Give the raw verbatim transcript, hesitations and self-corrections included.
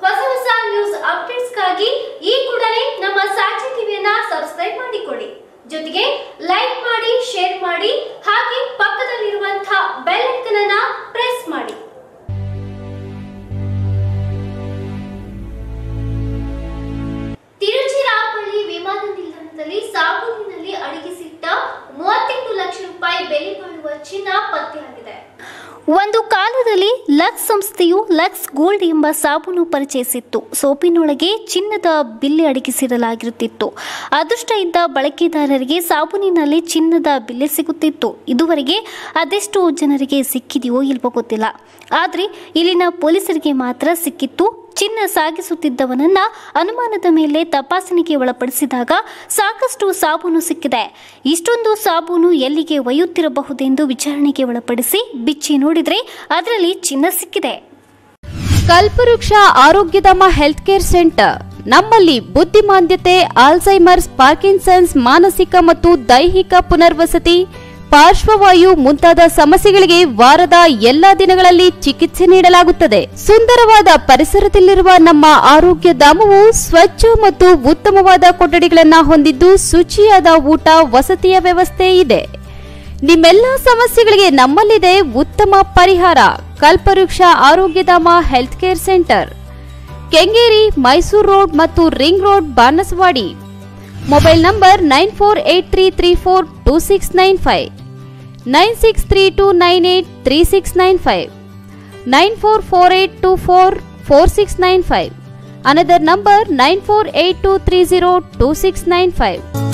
ಹೊಸ ಹೊಸ ನ್ಯೂಸ್ ಅಪ್ಡೇಟ್ಸ್ಗಾಗಿ ಈ ಕೂಡಲೇ ನಮ್ಮ ಸಾಕ್ಷಿ ಟಿವಿಯನ್ನ ಸಬ್ಸ್ಕ್ರೈಬ್ ಮಾಡಿಕೊಳ್ಳಿ. ಜೊತೆಗೆ ಲೈಕ್ ಮಾಡಿ, ಶೇರ್ ಮಾಡಿ, ಹಾಗೆ ಪಕ್ಕದಲ್ಲಿರುವಂತಹ ಬೆಲ್ ಐಕಾನ್ ಅನ್ನು ಪ್ರೆಸ್ ಮಾಡಿ. ತಿರುಚಿರಾಪಳ್ಳಿ ವಿಮಾನ ನಿಲ್ದಾಣದಲ್ಲಿ ಸಾಬೂನಿನಲ್ಲಿ ಅಡಗಿಸಿಟ್ಟ ಮೂವತ್ತೆಂಟು ಲಕ್ಷ ರೂಪಾಯಿ ಬೆಲೆ ಬಾಳುವ ಚಿನ್ನ ಪತ್ತೆಯಾಗಿದೆ. ಒಂದು ಕಾಲದಲ್ಲಿ ಲಕ್ಸ್ ಸಂಸ್ಥೆಯು ಲಕ್ಸ್ ಗೋಲ್ಡ್ ಎಂಬ ಸಾಬೂನು ಪರಿಚಯಿಸಿತ್ತು. ಸೋಪಿನೊಳಗೆ ಚಿನ್ನದ ಬಿಲ್ಲೆ ಅಡಗಿಸಿರಲಾಗಿರುತ್ತಿತ್ತು. ಅದೃಷ್ಟ ಇದ್ದ ಬಳಕೆದಾರರಿಗೆ ಸಾಬೂನಿನಲ್ಲಿ ಚಿನ್ನದ ಬಿಲ್ಲೆ ಸಿಗುತ್ತಿತ್ತು. ಇದುವರೆಗೆ ಅದೆಷ್ಟು ಜನರಿಗೆ ಸಿಕ್ಕಿದೆಯೋ ಇಲ್ವೋ ಗೊತ್ತಿಲ್ಲ. ಆದರೆ ಇಲ್ಲಿನ ಪೊಲೀಸರಿಗೆ ಮಾತ್ರ ಸಿಕ್ಕಿತ್ತು. ಚಿನ್ನ ಸಾಗಿಸುತ್ತಿದ್ದವನನ್ನ ಅನುಮಾನದ ಮೇಲೆ ತಪಾಸಣೆಗೆ ಒಳಪಡಿಸಿದಾಗ ಸಾಕಷ್ಟು ಸಾಬೂನು ಸಿಕ್ಕಿದೆ. ಇಷ್ಟೊಂದು ಸಾಬೂನು ಎಲ್ಲಿಗೆ ಒಯ್ಯುತ್ತಿರಬಹುದೆಂದು ವಿಚಾರಣೆಗೆ ಒಳಪಡಿಸಿ ಬಿಚ್ಚಿ ನೋಡಿದ್ರೆ ಅದರಲ್ಲಿ ಚಿನ್ನ ಸಿಕ್ಕಿದೆ. ಕಲ್ಪವೃಕ್ಷ ಆರೋಗ್ಯಧಾಮ ಹೆಲ್ತ್ ಕೇರ್ ಸೆಂಟರ್ ನಮ್ಮಲ್ಲಿ ಬುದ್ಧಿಮಾಂದ್ಯತೆ, ಆಲ್ಝೈಮರ್ಸ್, ಪಾರ್ಕಿನ್ಸನ್ಸ್, ಮಾನಸಿಕ ಮತ್ತು ದೈಹಿಕ ಪುನರ್ವಸತಿ, ಪಾರ್ಶ್ವವಾಯು ಮುಂತಾದ ಸಮಸ್ಯೆಗಳಿಗೆ ವಾರದ ಎಲ್ಲಾ ದಿನಗಳಲ್ಲಿ ಚಿಕಿತ್ಸೆ ನೀಡಲಾಗುತ್ತದೆ. ಸುಂದರವಾದ ಪರಿಸರದಲ್ಲಿರುವ ನಮ್ಮ ಆರೋಗ್ಯ ಧಾಮವು ಸ್ವಚ್ಛ ಮತ್ತು ಉತ್ತಮವಾದ ಕೊಠಡಿಗಳನ್ನು ಹೊಂದಿದ್ದು ಶುಚಿಯಾದ ಊಟ, ವಸತಿಯ ವ್ಯವಸ್ಥೆ ಇದೆ. ನಿಮ್ಮೆಲ್ಲ ಸಮಸ್ಯೆಗಳಿಗೆ ನಮ್ಮಲ್ಲಿದೆ ಉತ್ತಮ ಪರಿಹಾರ. Kalpavriksha Arogyadhama health care centre, Kengeri, Mysuru road ಮತ್ತು ring road, Banaswadi. Mobile number nine four eight three three four two six nine five, nine six three two nine eight three six nine five, nine four four eight two four four six nine five. Another number nine four eight two three zero two six nine five.